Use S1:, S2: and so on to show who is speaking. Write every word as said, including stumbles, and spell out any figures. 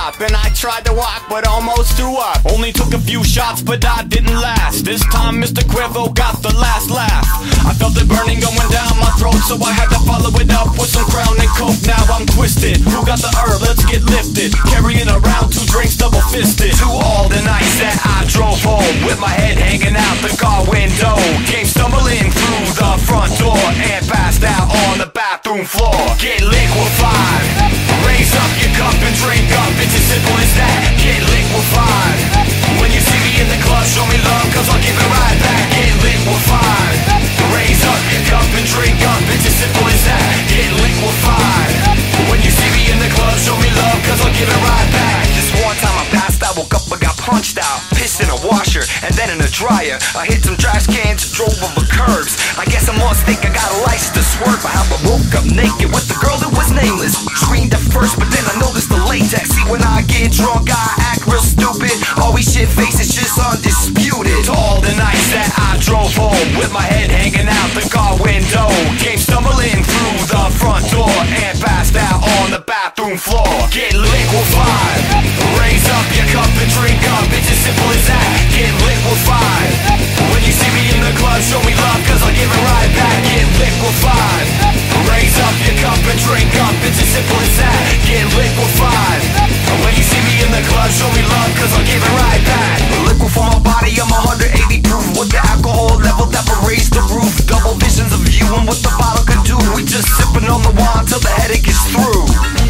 S1: stop, and I tried to walk but almost threw up. Only took a few shots but I didn't last. This time Mister Quivo got the last laugh. I felt it burning going down my throat, so I had to follow it up with some Crown and Coke. Now I'm twisted, who got the herb? Let's get lifted. Carrying around two drinks double fisted. To all the nights that I drove home with my head hanging out the car window. Came stumbling through the front door and passed out on the bathroom floor. Get liquefied, raise up your cup and drink up. It's as simple as that. Get liquefied. When you see me in the club, show me love, cause I'll give it right back. Get liquefied, raise up your cup and drink up. It's as simple as that. Get liquefied. When you see me in the club, show me love, cause I'll give it right back. This one time I passed out, woke up, I got punched out. Pissed in a washer, and then in a dryer. I hit some trash cans, drove over curbs. I guess I must think I got a license to swerve. I how I woke up naked with the girl that was nameless. Screamed at first, but then I noticed the latex. See, when I get drunk, I act real stupid. Always shit face, it's just undisputed. To all the nights that I drove home with my head hanging out the car window. Came stumbling through the front door and passed out on the bathroom floor. Get liquefied, raise up your cup and drink up. It's as simple as that. Get liquefied. When you see me in the club, show me love, cause I'll give it right back. Get liquefied, raise up your cup and drink up. It's as simple as that. Get liquefied. When you see me in the club, show me love, cause I'll give it right back. Liquid for my body, I'm one hundred eighty proof. With the alcohol level that will raise the roof. Double visions of you and what the bottle could do. We just sipping on the wine till the headache is through.